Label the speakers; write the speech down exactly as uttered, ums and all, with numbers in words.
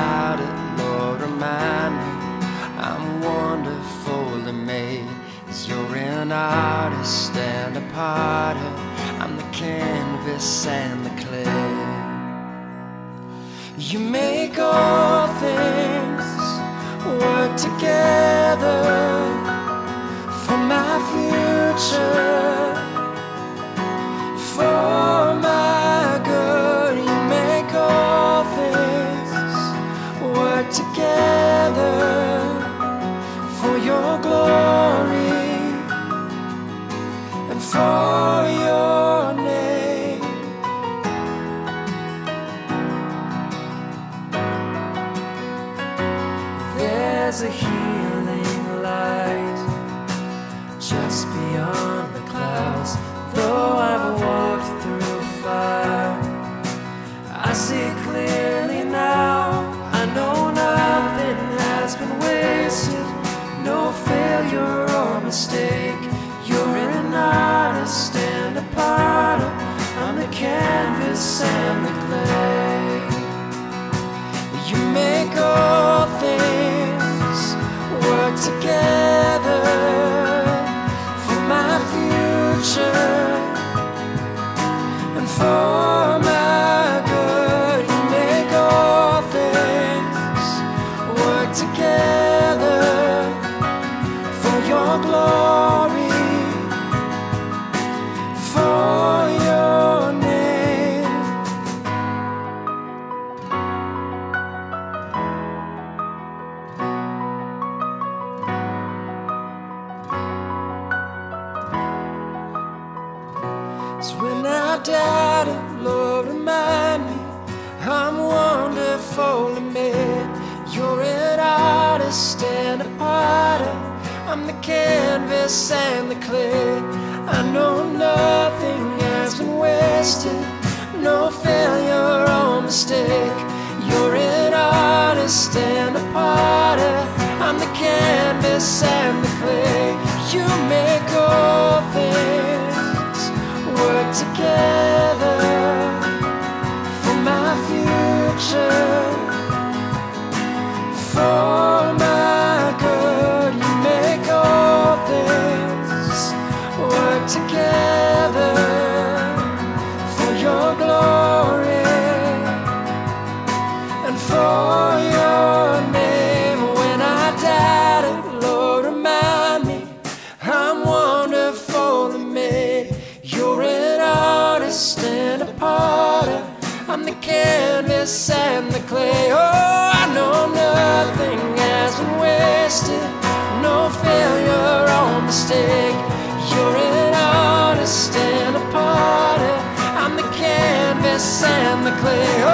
Speaker 1: doubt it, Lord, remind me I'm wonderfully made. 'Cause you're an artist and a potter, I'm the canvas and the clay. You make all things work together for my future, for my good. You make all things work together for your glory and for your name. There's a healing light just beyond the clouds. Though I've walked through fire, I see clearly now. I know nothing has been wasted, no failure or mistake. You're an artist and a potter, I'm the canvas and the clay. You make all things work together for my future and for my good. You make all things work together for your glory, for your name. So when I doubt it, Lord, remind me I'm wonderfully made. You're an artist and a potter, I'm the canvas and the clay. I know nothing has been wasted, no failure or mistake. You're an artist and a potter, I'm the canvas and the clay. You make all things work together for my future, for my good. You make all things work together for your glory and for your name. When I doubt it, Lord, remind me I'm wonderfully made. You're an artist and a potter, I'm the canvas and the clay. Oh, I know nothing has been wasted, no failure or mistake. You're an artist and a potter, I'm the canvas and the clay.